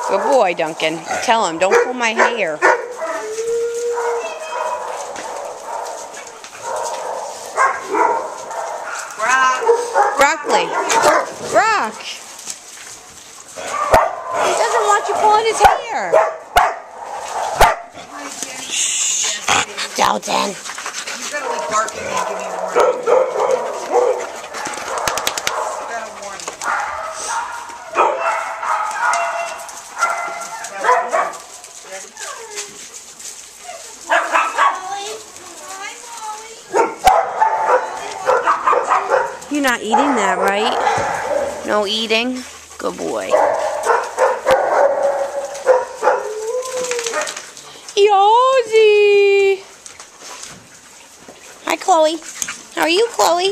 Good boy, Duncan. Tell him, don't pull my hair. Broccoli. Rock. He doesn't want you pulling his hair. Shh. Dalton. You better like barking and give me a warning. You gotta warn me. You're not eating that, right? No eating? Good boy. Yosie! Hi, Chloe. How are you, Chloe?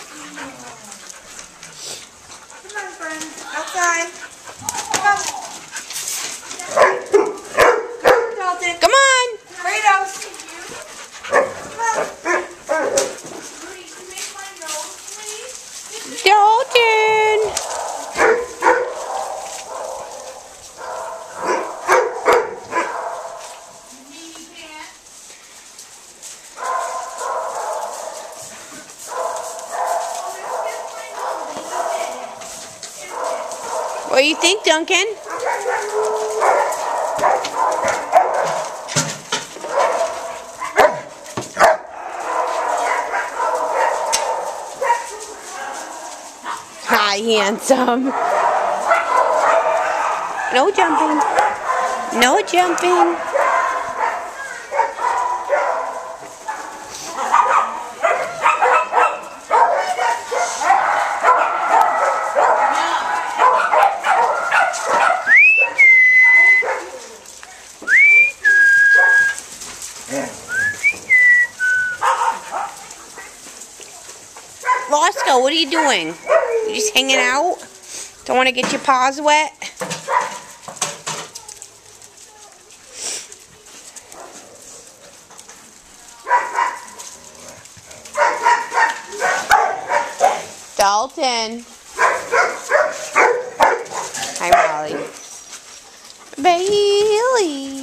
Come on, friends. Outside. Come on. Dalton. Come on! Kratos. Dalton! What do you think, Duncan? Hi, handsome. No jumping. No jumping. Roscoe, what are you doing? You just hanging out? Don't want to get your paws wet? Dalton. Hi, Molly. Bailey.